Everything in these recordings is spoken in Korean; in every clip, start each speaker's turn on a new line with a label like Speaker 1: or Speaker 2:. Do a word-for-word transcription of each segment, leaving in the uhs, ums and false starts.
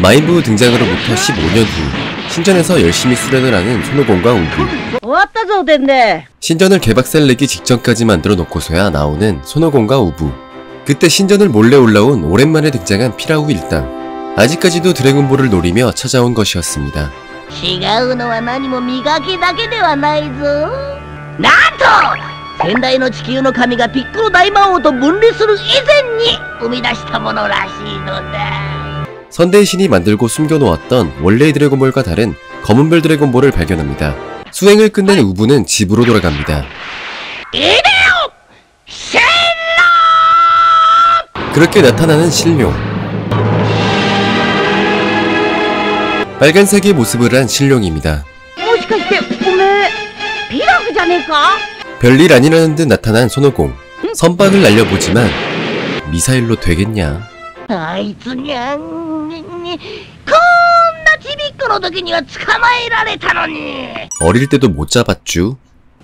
Speaker 1: 마인부 등장으로부터 십오 년 후 신전에서 열심히 수련을 하는 손오공과 우부. 신전을 개박살 내기 직전까지 만들어 놓고서야 나오는 손오공과 우부. 그때 신전을 몰래 올라온 오랜만에 등장한 피라우 일당. 아직까지도 드래곤볼을 노리며 찾아온 것이었습니다. 선대의 신이 만들고 숨겨놓았던 원래의 드래곤볼과 다른 검은별 드래곤볼을 발견합니다. 수행을 끝낸 우부는 집으로 돌아갑니다. 그렇게 나타나는 신룡. 빨간색의 모습을 한 신룡입니다. 별일 아니라는 듯 나타난 손오공. 선빵을 날려보지만 미사일로 되겠냐? 어릴 때도 못 잡았쥬.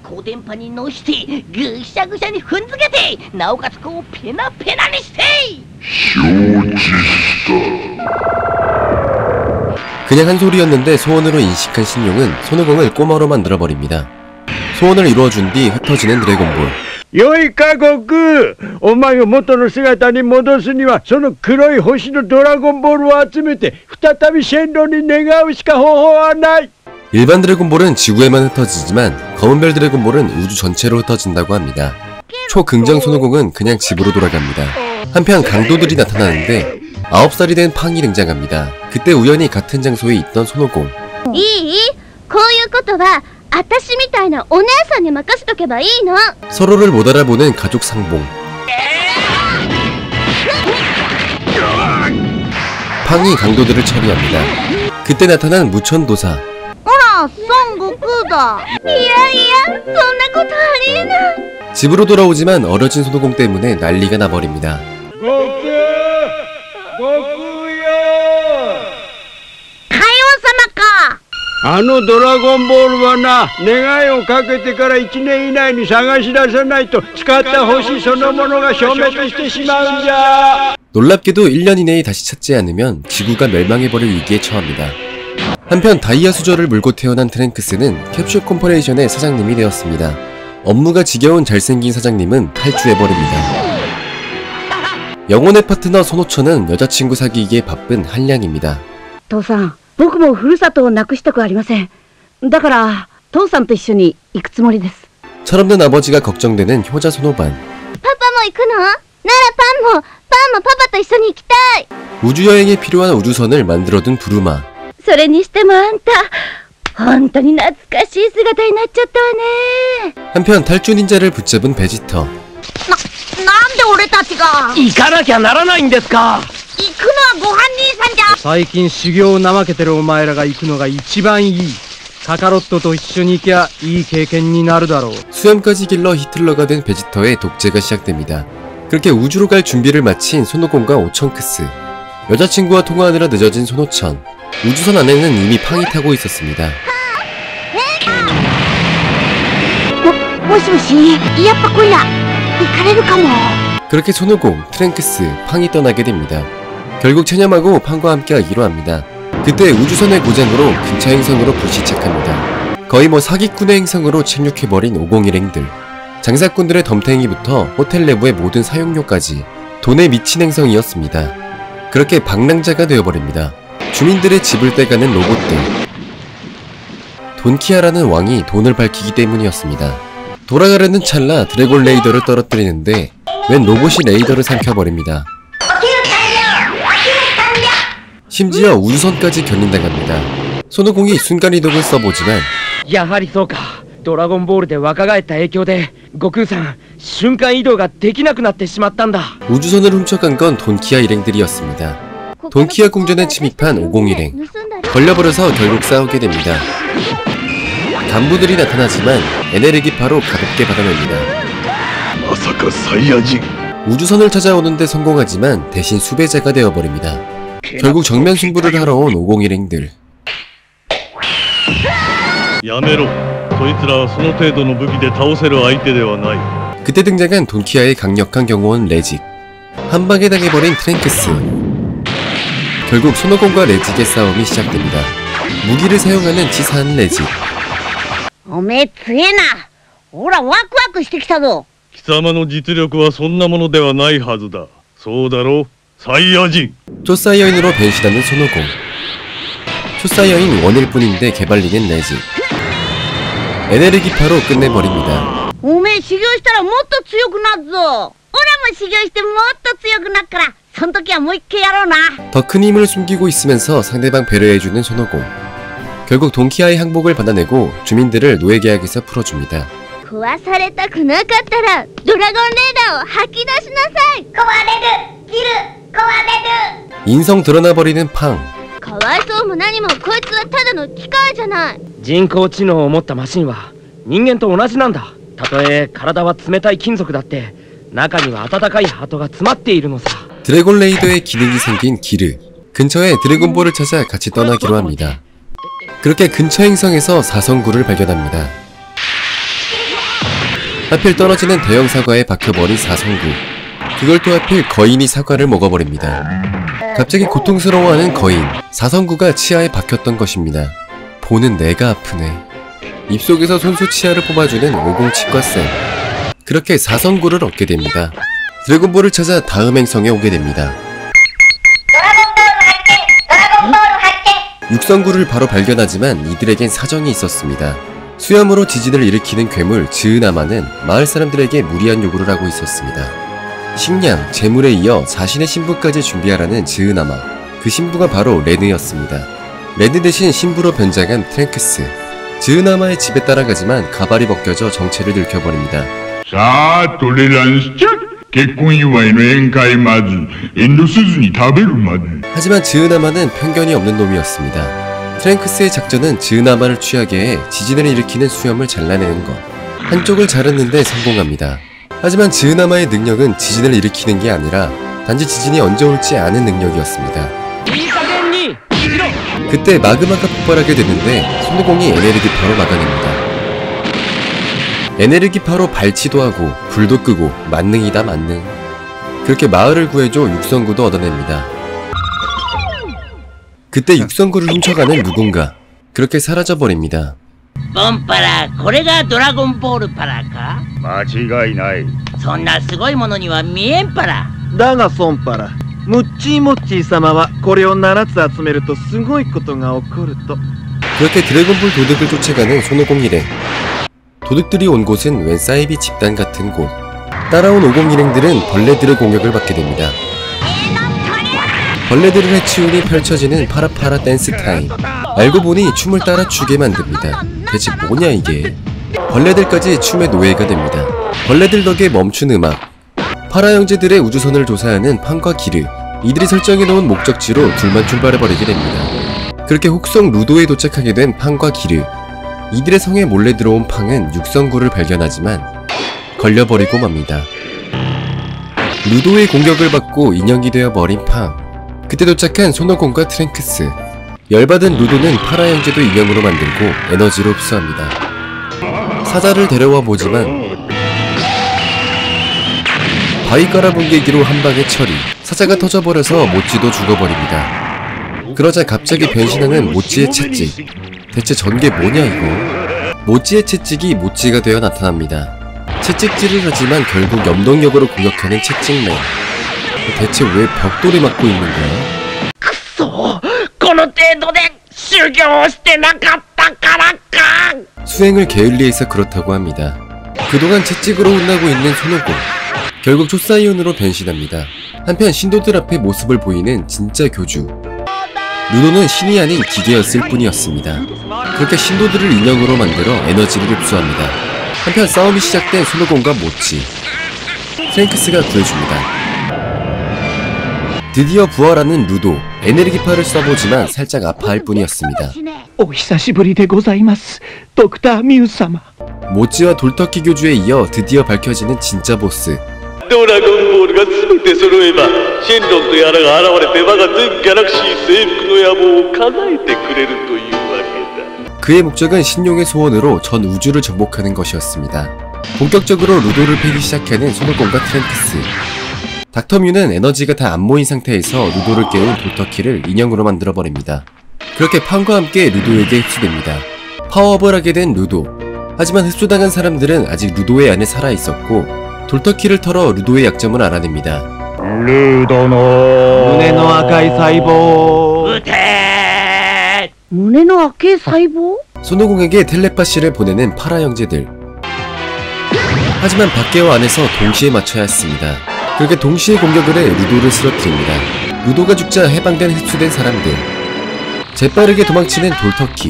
Speaker 1: 그냥 한 소리였는데 소원으로 인식한 신룡은 손오공을 꼬마로 만들어버립니다. 소원을 이루어준 뒤 흩어지는 드래곤볼.
Speaker 2: 여기까 고쿠! 오마이가 모토의姿に戻すにはその黒い星のドラゴンボールを集めて再びシェンロンに願うしか方法はない!
Speaker 1: 일반 드래곤볼은 지구에만 흩어지지만 검은별 드래곤볼은 우주 전체로 흩어진다고 합니다. 초긍정 손오공은 그냥 집으로 돌아갑니다. 한편 강도들이 나타나는데 아홉 살이 된 팡이 등장합니다. 그때 우연히 같은 장소에 있던 손오공. 서로를 못 알아보는 가족 상봉. 팡이 강도들을 처리합니다. 그때 나타난 무천도사. 집으로 돌아오지만 어려진 손오공 때문에 난리가 나버립니다.
Speaker 2: あのドラゴンボールはな、願いをかけてからいちねん以内に探し出さないと使った星そのものが消滅してしまうんじゃ.
Speaker 1: 놀랍게도 일 년 이내에 다시 찾지 않으면 지구가 멸망해버릴 위기에 처합니다. 한편 다이아 수저를 물고 태어난 트랭크스는 캡슐 콤퍼레이션의 사장님이 되었습니다. 업무가 지겨운 잘생긴 사장님은 탈주해버립니다. 영혼의 파트너 손오천은 여자친구 사귀기에 바쁜 한량입니다.
Speaker 3: 父さん、僕もふるさとをなくしたくありません。だから父さんと一緒に行くつもりです。
Speaker 1: 철없는 아버지가 걱정되는 효자 손오반.
Speaker 3: パパも行くの？ならパンも、パンもパパと一緒に行きたい。
Speaker 1: 우주여행에 필요한 우주선을 만들어둔 부르마.
Speaker 3: それにしてもあんた、本当に懐かしい姿になっちゃったわね。
Speaker 1: 한편 탈주 닌자를 붙잡은 베지터.
Speaker 3: な、なんで俺たちが？
Speaker 2: 行かなきゃならないんですか？
Speaker 3: 行くのはご飯兄さんじゃ。
Speaker 2: 最近修行を怠けてるお前らが行くのが一番いい。カカロットと一緒に行きゃいい経験になるだろう。
Speaker 1: 수염까지 길러 히틀러가 된 베지터의 독재가 시작됩니다. 그렇게 우주로 갈 준비를 마친 손오공과 오천크스. 여자친구와 통화하느라 늦어진 손오천. 우주선 안에는 이미 팡이 타고 있었습니다.
Speaker 3: も、もしもし、やっぱこいら行かれるかも。
Speaker 1: 그렇게 손오공, 트랭크스, 팡이 떠나게 됩니다. 결국 체념하고 팡과 함께 하기로 합니다. 그때 우주선의 고장으로 근처 행성으로 불시착합니다. 거의 뭐 사기꾼의 행성으로 착륙해버린 오공일행들. 장사꾼들의 덤탱이부터 호텔 내부의 모든 사용료까지 돈에 미친 행성이었습니다. 그렇게 방랑자가 되어버립니다. 주민들의 집을 떼가는 로봇들. 돈키아라는 왕이 돈을 밝히기 때문이었습니다. 돌아가려는 찰나 드래곤 레이더를 떨어뜨리는데 웬 로봇이 레이더를 삼켜버립니다. 심지어 우주선까지 견인당합니다. 손오공이 순간이동을 써보지만
Speaker 2: やはりそうか。ドラゴンボールで若返った影響で悟空さん瞬間移動ができなくなってしまったんだ。
Speaker 1: 우주선을 훔쳐간 건 돈키아 일행들이었습니다. 돈키아 궁전에 침입한 오공일행. 걸려버려서 결국 싸우게 됩니다. 간부들이 나타나지만 에네르기파로 가볍게 받아냅니다. 우주선을 찾아오는데 성공하지만 대신 수배자가 되어버립니다. 결국 정면 승부를 하러 온 오공일행들. 그때 등장한 돈키아의 강력한 경호원 레직. 한방에 당해버린 트랭크스. 결국 손오공과 레직의 싸움이 시작됩니다. 무기를 사용하는 치사한 레직.
Speaker 3: おめえ強えな。ほらワクワクしてきたぞ。
Speaker 4: 貴様の実力はそんなものではないはずだ。そうだろう、サイヤ人。
Speaker 1: 초사이어인으로 변신하는 손오공. 초사이어인 원일 뿐인데 개발리는 레직. 에네르기파로 끝내버립니다.
Speaker 3: おめえ修行したらもっと強くなるぞ。オラも修行してもっと強くなっから、そん時はもう一回やろうな。
Speaker 1: 더 큰 힘을 숨기고 있으면서 상대방 배려해주는 손오공. 결국 동키아의 항복을 받아내고 주민들을 노예계약에서 풀어줍니다.
Speaker 3: 壊されたくなかったらドラゴンレーダーを吐き出しなさい。壊れる、ギル、壊れる。
Speaker 1: 인성 드러나버리는 팡.
Speaker 3: かわいそうも何もこいつはただの機械じゃない。
Speaker 5: 人工知能を持ったマシンは人間と同じなんだ。たとえ体は冷たい金属だって中には温かいハートが詰まっているのさ。
Speaker 1: 드래곤 레이더의 기능이 생긴 기르. 근처에 드래곤볼을 찾아 같이 떠나기로 합니다. 그렇게 근처 행성에서 사성구를 발견합니다. 하필 떨어지는 대형 사과에 박혀버린 사성구. 그걸 또 하필 거인이 사과를 먹어버립니다. 갑자기 고통스러워하는 거인. 사성구가 치아에 박혔던 것입니다. 보는 내가 아프네. 입속에서 손수 치아를 뽑아주는 오공치과쌤. 그렇게 사성구를 얻게 됩니다. 드래곤볼을 찾아 다음 행성에 오게 됩니다. 육성구를 바로 발견하지만 이들에겐 사정이 있었습니다. 수염으로 지진을 일으키는 괴물 즈으나마는 마을 사람들에게 무리한 요구를 하고 있었습니다. 식량, 재물에 이어 자신의 신부까지 준비하라는 즈으나마. 그 신부가 바로 레느였습니다. 레느 대신 신부로 변장한 트랭크스. 즈으나마의 집에 따라가지만 가발이 벗겨져 정체를 들켜버립니다.
Speaker 6: さあトレランスちゃ結婚祝いの宴会まず遠慮せずに食べるまで
Speaker 1: 하지만 즈으나마는 편견이 없는 놈이었습니다. 트랭크스의 작전은 즈으나마를 취하게 해 지진을 일으키는 수염을 잘라내는 것. 한쪽을 자르는데 성공합니다. 하지만 즈으나마의 능력은 지진을 일으키는 게 아니라 단지 지진이 언제 올지 아는 능력이었습니다. 그때 마그마가 폭발하게 되는데 손오공이 에네르기파로 막아냅니다. 에네르기파로 발치도 하고 불도 끄고 만능이다 만능. 그렇게 마을을 구해줘 육성구도 얻어냅니다. 그때 육성구를 훔쳐가는 누군가. 그렇게 사라져버립니다.
Speaker 7: ボンパラ、これがドラゴンボールパラか？
Speaker 2: 間違いない。
Speaker 7: そんなすごいものには見えんパラ。
Speaker 5: だがソンパラ、ムッチーモッチー様はこれをななつ集めるとすごいことが起こると。
Speaker 1: 그렇게 드래곤볼 도둑을 쫓아가는 손오공 일행. 도둑들이 온 곳은 웬 사이비 집단 같은 곳. 따라온 오공 일행들은 벌레들의 공격을 받게 됩니다. 벌레들을 해치우니 펼쳐지는 파라파라 댄스 타임. 알고 보니 춤을 따라 추게 만듭니다. 대체 뭐냐 이게. 벌레들까지 춤의 노예가 됩니다. 벌레들 덕에 멈춘 음악. 파라 형제들의 우주선을 조사하는 팡과 기르. 이들이 설정해놓은 목적지로 둘만 출발해버리게 됩니다. 그렇게 혹성 루도에 도착하게 된 팡과 기르. 이들의 성에 몰래 들어온 팡은 육성구를 발견하지만 걸려버리고 맙니다. 루도의 공격을 받고 인형이 되어버린 팡. 그때 도착한 손오공과 트랭크스. 열받은 루도는 파라 형제도 인형으로 만들고 에너지로 흡수합니다. 사자를 데려와 보지만 바위 깔아뭉개기로 한방에 처리. 사자가 터져버려서 모찌도 죽어버립니다. 그러자 갑자기 변신하는 모찌의 채찍. 대체 전개 뭐냐 이거. 모찌의 채찍이 모찌가 되어 나타납니다. 채찍질을 하지만 결국 염동력으로 공격하는 채찍맨. 대체 왜 벽돌이 맞고 있는 거야?
Speaker 7: くそ、この程度で修行してなかったからか。
Speaker 1: 수행을 게을리해서 그렇다고 합니다. 그동안 채찍으로 혼나고 있는 손오공. 결국 초사이온으로 변신합니다. 한편 신도들 앞에 모습을 보이는 진짜 교주. 루도는 신이 아닌 기계였을 뿐이었습니다. 그렇게 신도들을 인형으로 만들어 에너지를 흡수합니다. 한편 싸움이 시작된 손오공과 모찌. 트랭크스가 구해줍니다. 드디어 부활하는 루도. 에네르기파를 써보지만 살짝 아파할 뿐이었습니다.
Speaker 5: お久しぶりでございます、ドクターミュウ様。
Speaker 1: 모찌와 돌터키 교주에 이어 드디어 밝혀지는 진짜 보스.
Speaker 4: ドラゴンボールが全て揃えばシェンロンとやらが現れて我が全ギャラクシー征服の野望を叶えてくれるというわけだ。
Speaker 1: 그의 목적은 신용의 소원으로 전 우주를 정복하는 것이었습니다. 본격적으로 루도를 패기 시작하는 손오공과 트랭크스. 닥터뮤는 에너지가 다 안 모인 상태에서 루도를 깨운 돌터키를 인형으로 만들어버립니다. 그렇게 팡과 함께 루도에게 흡수됩니다. 파워업을 하게 된 루도. 하지만 흡수당한 사람들은 아직 루도의 안에 살아있었고 돌터키를 털어 루도의 약점을 알아냅니다.
Speaker 2: 루도노
Speaker 5: 胸の赤い細胞
Speaker 7: 撃て
Speaker 3: 胸の赤い細胞?
Speaker 1: 손오공에게 텔레파시를 보내는 파라 형제들. 하지만 밖에와 안에서 동시에 맞춰야 했습니다. 그렇게 동시에 공격을 해 루도를 쓰러뜨립니다. 루도가 죽자 해방된 흡수된 사람들. 재빠르게 도망치는 돌터키.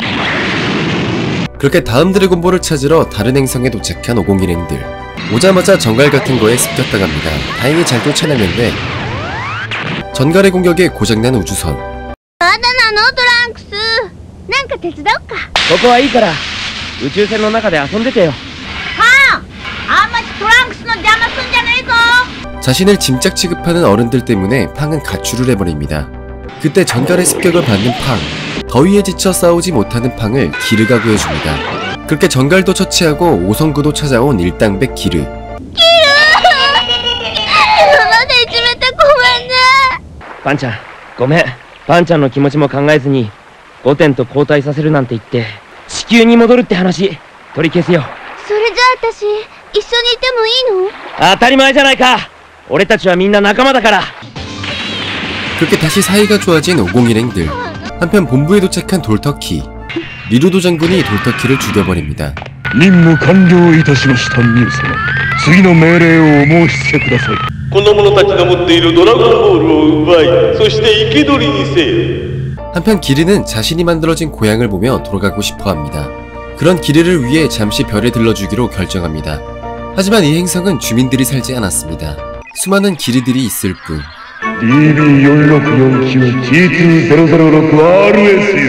Speaker 1: 그렇게 다음 드래곤볼을 찾으러 다른 행성에 도착한 오공일행들. 오자마자 전갈 같은 거에 습격당합니다. 다행히 잘 쫓아냈는데 전갈의 공격에 고장난 우주선.
Speaker 3: まだなのトランクス。なんか手伝おうか。
Speaker 5: ここはいいから宇宙船の中で遊んでてよ。
Speaker 3: はあ、あんましトランクスの邪魔すんじゃねえぞ。
Speaker 1: 자신을 짐짝 취급하는 어른들 때문에 팡은 가출을 해버립니다. 그때 전갈의 습격을 받는 팡. 더위에 지쳐 싸우지 못하는 팡을 기르가 구해줍니다. 그렇게 전갈도 처치하고 오성구도 찾아온 일당백 기르.
Speaker 3: 今までいじめてごめんね。
Speaker 5: パンちゃんごめん。パンちゃんの気持ちも考えずにゴテンと交代させるなんて言って地球に戻るって話取り消すよ。
Speaker 3: それじゃあ私一緒にいてもいいの？
Speaker 5: 当たり前じゃないか。俺たちはみんな仲間だから。
Speaker 1: 그렇게 다시 사이가 좋아진 오공일행들. 한편 본부에 도착한 돌터키. 리루도 장군이 돌터키를 죽여버립니다.
Speaker 2: 任務完了いたしましたミル様。次の命令をお申し付けください。
Speaker 4: この者たちが持っているドラゴンボールを奪い、そして生け捕りにせよ。
Speaker 1: 한편 기르는 자신이 만들어진 고향을 보며 돌아가고 싶어합니다. 그런 기르를 위해 잠시 별에 들러주기로 결정합니다. 하지만 이 행성은 주민들이 살지 않았습니다. 수많은 기르들이 있을 뿐.
Speaker 2: ディービーよんろくよんきゅう ジーツーゼロゼロろくアールエス よ。
Speaker 3: リルルルル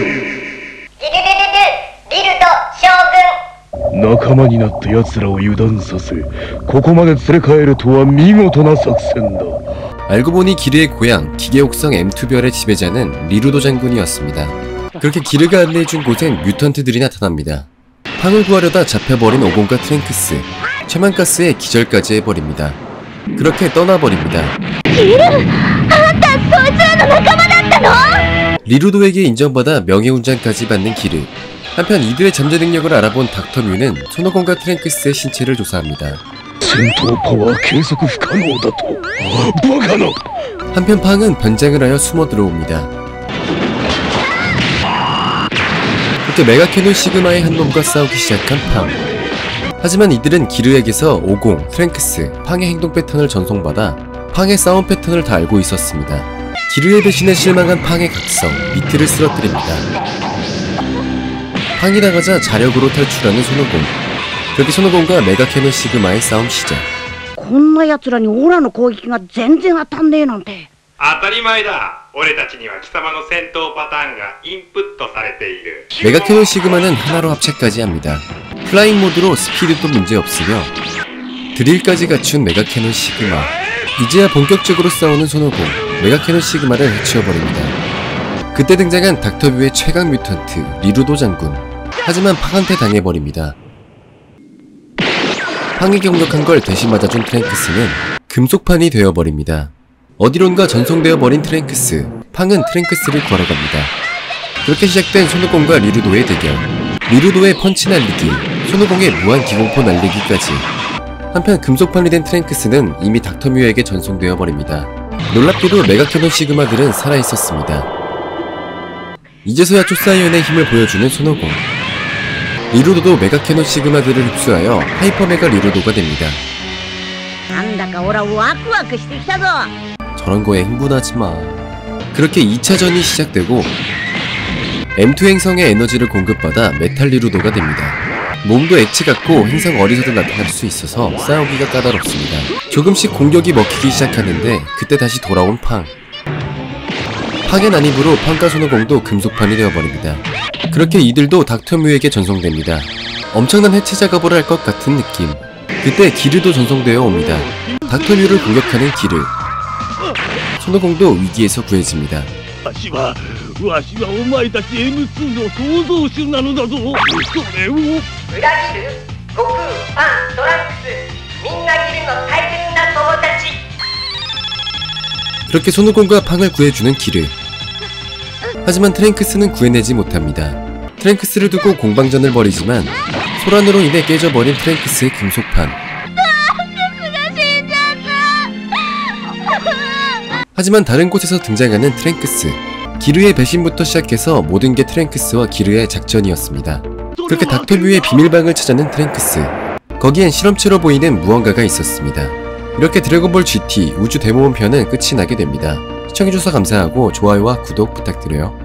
Speaker 3: リルド将軍。
Speaker 2: 仲間になった奴らを油断させ、ここまで連れ帰るとは見事な作戦だ。
Speaker 1: 알고 보니 기르의 고향 기계옥성 엠투별의 지배자는 리루도 장군이었습니다. 그렇게 기르가 안내해준 곳엔 뮤턴트들이 나타납니다. 팡을 구하려다 잡혀버린 오공과 트랭크스. 최만가스에 기절까지 해버립니다. 그렇게 떠나버립니다.
Speaker 3: キル、あんたそいつらの仲間だったの？
Speaker 1: 리루도에게 인정받아 명예훈장까지 받는 기르. 한편 이들의 잠재 능력을 알아본 닥터뮤는 손오공과 트랭크스의 신체를 조사합니다.
Speaker 2: 戦闘パワー計測不可能だと。バカな。
Speaker 1: 한편 팡은 변장을 하여 숨어 들어옵니다. 그때 메가캐논 시그마의 한 놈과 싸우기 시작한 팡. 하지만 이들은 기르에게서 오공, 트랭크스, 팡의 행동 패턴을 전송받아 팡의 싸움 패턴을 다 알고 있었습니다. 기르의 배신에 실망한 팡의 각성, 미트를 쓰러뜨립니다. 팡이 나가자 자력으로 탈출하는 손오공. 그렇게 손오공과 메가캐논 시그마의 싸움 시작.
Speaker 3: こんな奴らにオラの攻撃が全然当たんねえなんて。
Speaker 8: 当たり前だ。俺たちには貴様の戦闘パターンがインプットされている。
Speaker 1: 메가캐논 시그마는 하나로 합체까지 합니다. 플라잉 모드로 스피드도 문제없으며 드릴까지 갖춘 메가캐논 시그마. 이제야 본격적으로 싸우는 손오공, 메가캐논 시그마를 해치워버립니다. 그때 등장한 닥터뷰의 최강 뮤턴트 리루도 장군. 하지만 팡한테 당해버립니다. 팡이 공격한 걸 대신 맞아준 트랭크스는 금속판이 되어버립니다. 어디론가 전송되어버린 트랭크스. 팡은 트랭크스를 구하러 갑니다. 그렇게 시작된 손오공과 리루도의 대결. 리루도의 펀치 날리기, 손오공의 무한 기공포 날리기까지. 한편 금속판이 된 트랭크스는 이미 닥터뮤에게 전송되어 버립니다. 놀랍게도 메가캐논 시그마들은 살아있었습니다. 이제서야 초사이언의 힘을 보여주는 손오공. 리루도도 메가캐논 시그마들을 흡수하여 하이퍼메가 리루도가 됩니다.
Speaker 3: なんだかオラワクワクしてきたぞ。
Speaker 1: 저런 거에 흥분하지마. 그렇게 이 차전이 시작되고 엠투 행성의 에너지를 공급받아 메탈 리루도가 됩니다. 몸도 액체 같고 행성 어디서든 나타날 수 있어서 싸우기가 까다롭습니다. 조금씩 공격이 먹히기 시작하는데 그때 다시 돌아온 팡. 팡의 난입으로 팡과 손오공도 금속판이 되어버립니다. 그렇게 이들도 닥터뮤에게 전송됩니다. 엄청난 해체 작업을 할 것 같은 느낌. 그때 기르도 전송되어 옵니다. 닥터뮤를 공격하는 기르. 손오공도 위기에서 구해집니다.
Speaker 2: わしはわしはお前たち エムツー の創造主なのだぞ。それを
Speaker 7: 裏切る悟空、パン、トランクス、みんなギルの大切な友達。
Speaker 1: 그렇게 손오공과 팡을 구해주는 기르. 하지만 트랭크스는 구해내지 못합니다. 트랭크스를 두고 공방전을 벌이지만 소란으로 인해 깨져버린 트랭크스의 금속판. 하지만 다른 곳에서 등장하는 트랭크스. 기르의 배신부터 시작해서 모든 게 트랭크스와 기르의 작전이었습니다. 그렇게 닥터뷰의 비밀방을 찾아낸 트랭크스. 거기엔 실험체로 보이는 무언가가 있었습니다. 이렇게 드래곤볼 지티 우주 대모험 편은 끝이 나게 됩니다. 시청해주셔서 감사하고 좋아요와 구독 부탁드려요.